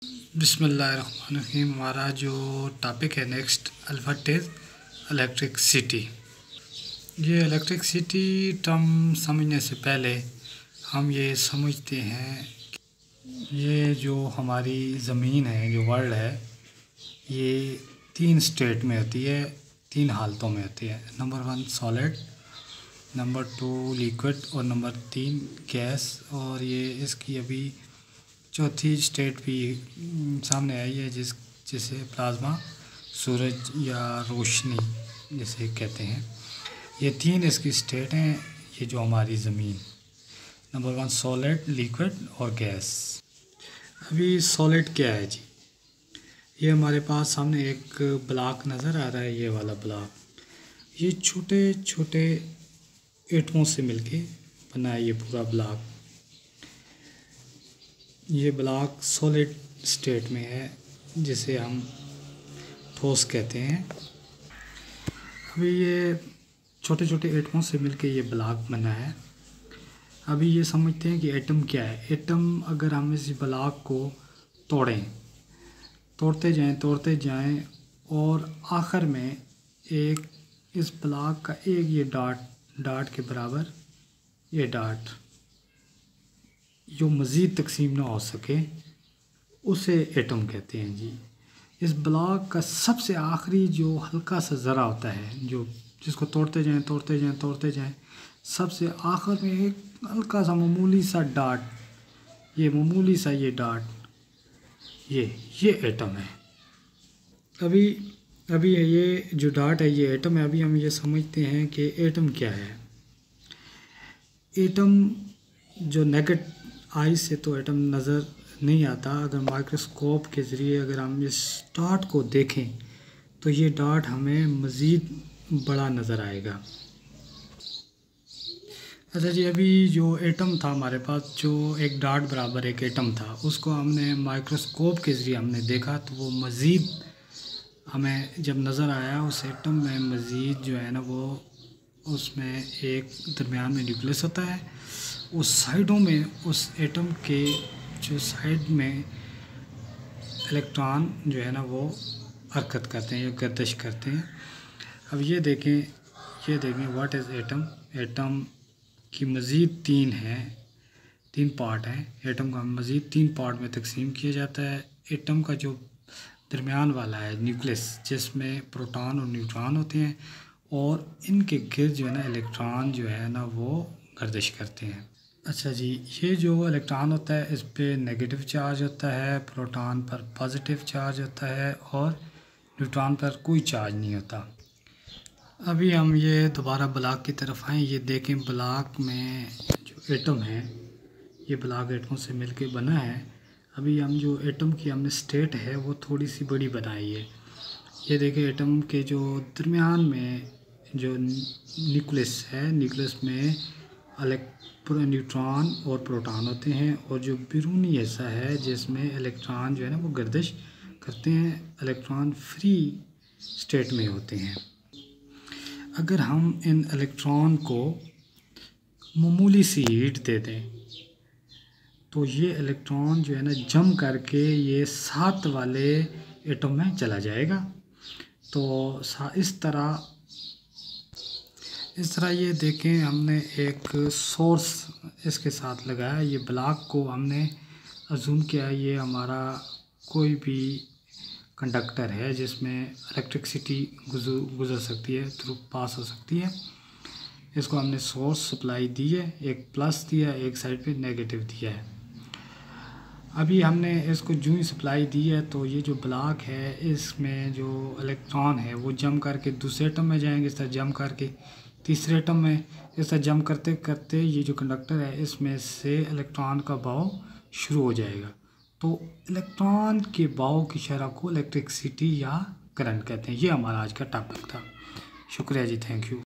बिस्मिल्लाहिर्रहमानिर्रहीम। हमारा जो टॉपिक है नेक्स्ट अल्फ़ाबेट इज़ इलेक्ट्रिसिटी। ये इलेक्ट्रिसिटी टर्म समझने से पहले हम ये समझते हैं ये जो हमारी ज़मीन है, जो वर्ल्ड है, ये 3 स्टेट में होती है, 3 हालतों में होती है। नंबर 1 सॉलिड, नंबर 2 लिक्विड और नंबर 3 गैस। और ये इसकी अभी चौथी स्टेट भी सामने आई है जिसे प्लाज्मा, सूरज या रोशनी जिसे कहते हैं। ये 3 इसकी स्टेट हैं, ये जो हमारी ज़मीन। नंबर 1 सॉलिड, लिक्विड और गैस। अभी सॉलिड क्या है जी? ये हमारे पास सामने एक ब्लॉक नज़र आ रहा है, ये वाला ब्लॉक। ये छोटे छोटे एटमों से मिलके बना है ये पूरा ब्लॉक। ये ब्लॉक सॉलिड स्टेट में है, जिसे हम ठोस कहते हैं। अभी ये छोटे छोटे एटमों से मिलके ये ब्लॉक बना है। अभी ये समझते हैं कि एटम क्या है। एटम, अगर हम इस ब्लॉक को तोड़ते जाएं और आखिर में एक इस ब्लॉक का एक ये डॉट के बराबर ये डॉट जो मज़ीद तकसीम ना हो सके, उसे एटम कहते हैं जी। इस ब्लॉक का सबसे आखिरी जो हल्का सा ज़रा होता है, जो जिसको तोड़ते जाएं, सबसे आखिर में एक हल्का सा मामूली सा डॉट, ये मामूली सा ये डॉट, ये एटम है। अभी ये जो डॉट है ये एटम है। अभी हम ये समझते हैं कि एटम क्या है। एटम जो नेकेड आई से तो एटम नज़र नहीं आता। अगर माइक्रोस्कोप के ज़रिए अगर हम इस डॉट को देखें तो ये डॉट हमें मज़ीद बड़ा नज़र आएगा। अच्छा जी, अभी जो एटम था हमारे पास, जो एक डॉट बराबर एक एटम था, उसको हमने माइक्रोस्कोप के ज़रिए हमने देखा तो वो मज़ीद हमें जब नज़र आया, उस एटम में मज़ीद जो है ना, वो उसमें एक दरमियान में न्यूक्लियस होता है। उस साइडों में, उस एटम के जो साइड में इलेक्ट्रॉन जो है ना वो हरकत करते हैं या गर्दिश करते हैं। अब ये देखें व्हाट इज़ एटम। एटम की मज़ीद 3 पार्ट हैं। एटम का मज़ीद 3 पार्ट में तकसीम किया जाता है। एटम का जो दरमियान वाला है न्यूक्लियस, जिसमें प्रोटॉन और न्यूट्रॉन होते हैं, और इनके गिर्द जो है ना इलेक्ट्रॉन जो है ना वो गर्दिश करते हैं। अच्छा जी, ये जो इलेक्ट्रॉन होता है इस पे नेगेटिव चार्ज होता है, प्रोटॉन पर पॉजिटिव चार्ज होता है और न्यूट्रॉन पर कोई चार्ज नहीं होता। अभी हम ये दोबारा ब्लॉक की तरफ आएँ। ये देखें, ब्लॉक में जो एटम है, ये ब्लॉक एटमों से मिलके बना है। अभी हम जो एटम की हमने स्टेट है वो थोड़ी सी बड़ी बनाई है। ये देखें, एटम के जो दरमियान में जो न्यूक्लियस है, न्यूक्लियस में न्यूट्रॉन और प्रोटॉन होते हैं, और जो बैरूनी हिस्सा है जिसमें इलेक्ट्रॉन जो है ना वो गर्दिश करते हैं, इलेक्ट्रॉन फ्री स्टेट में होते हैं। अगर हम इन इलेक्ट्रॉन को मामूली सी हीट दे दें तो ये इलेक्ट्रॉन जो है ना जम करके ये 7 वाले एटम में चला जाएगा। तो इस तरह ये देखें, हमने एक सोर्स इसके साथ लगाया। ये ब्लॉक को हमने अज्यूम किया ये हमारा कोई भी कंडक्टर है जिसमें इलेक्ट्रिसिटी गुज़र सकती है, थ्रू पास हो सकती है। इसको हमने सोर्स सप्लाई दी है, एक प्लस दिया, एक साइड पे नेगेटिव दिया है। अभी हमने इसको जो ही सप्लाई दी है तो ये जो ब्लॉक है इसमें जो इलेक्ट्रॉन है वो जम करके दूसरे एटम में जाएंगे, इस तरह जम करके तीसरे एटम में, इस तरह जम करते करते ये जो कंडक्टर है इसमें से इलेक्ट्रॉन का बहाव शुरू हो जाएगा। तो इलेक्ट्रॉन के बहाव की शरह को इलेक्ट्रिसिटी या करंट कहते हैं। ये हमारा आज का टॉपिक था। शुक्रिया जी, थैंक यू।